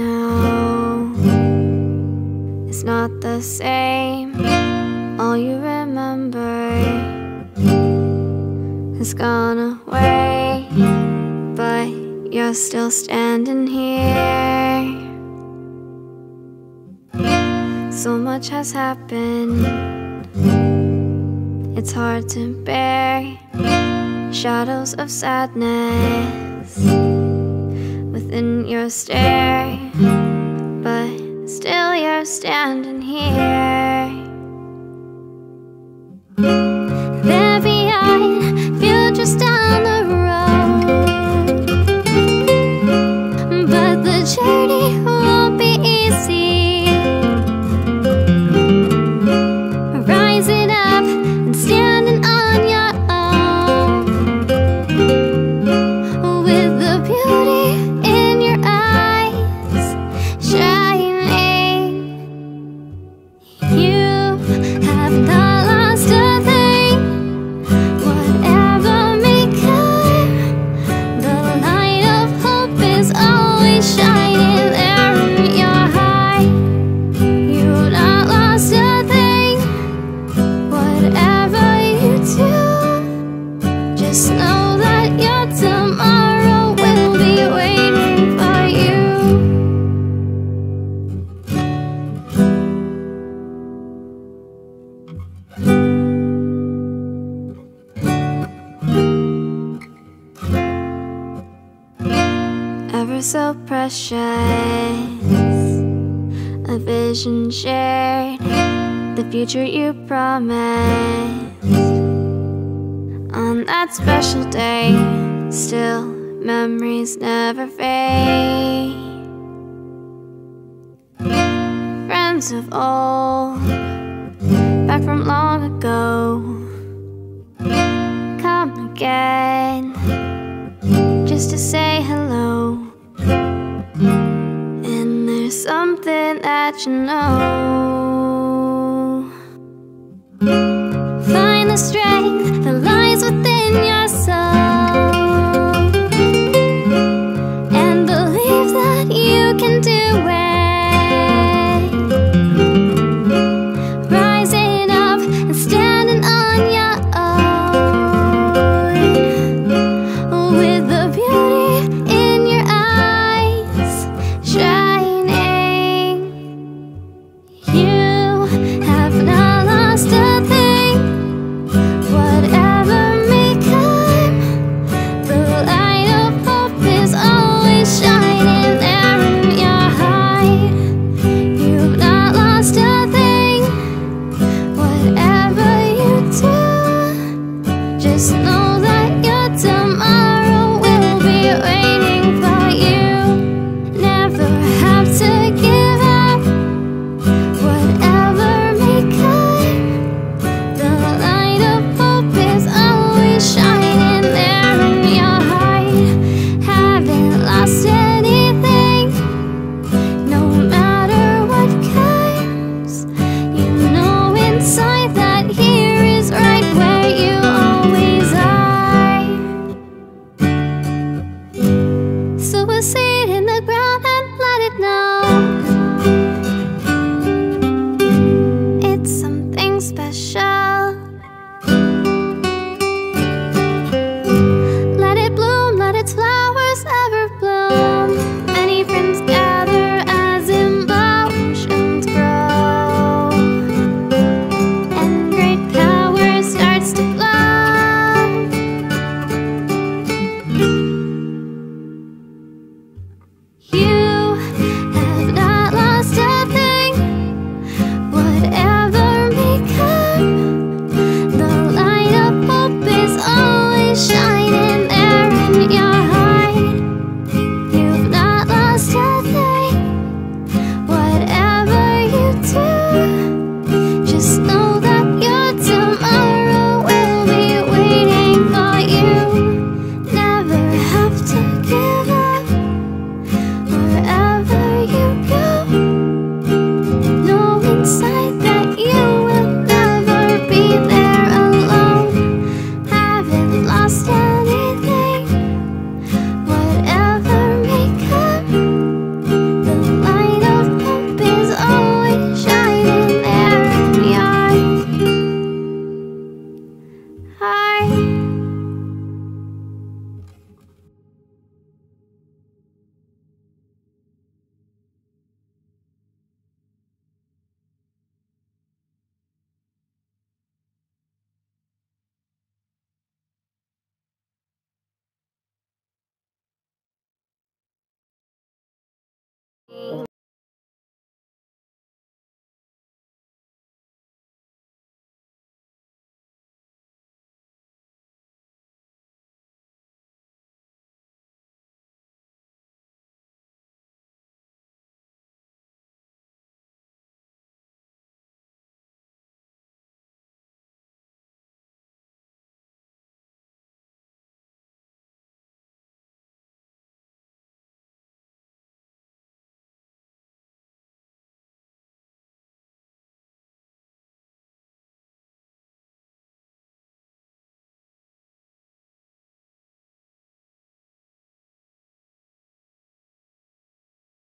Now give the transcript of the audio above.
now is not the same. All you remember has gone away, but you're still standing here. So much has happened, it's hard to bear. Shadows of sadness within your stare, but still you're standing here. There behind, futures down the road, but the journey won't be easy. Rising up and standing on your own, with the beauty in your eyes shining. You have not lost a thing, whatever may come. The light of hope is always shining there in your heart. You've not lost a thing, whatever you do. Just know that your tomorrow will be waiting for you. Ever so precious, a vision shared, the future you promised. On that special day, still memories never fade. Friends of old, back from long ago, come again just to say hello. And there's something that you know.